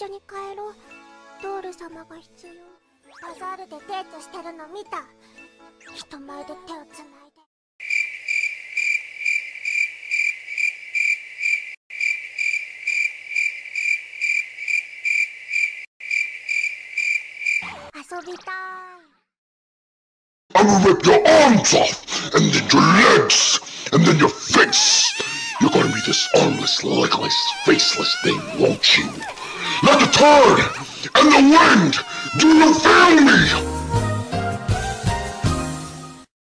緒に帰ろう。ドール様が必要。バザールでデートしてるの見た。人前で手をつないで。遊びたい。 I'm gonna rip your arms off, and then your legs, and then your face. You're gonna be this armless, legless, faceless thing, won't you? Like the turd and the wind, do you feel me?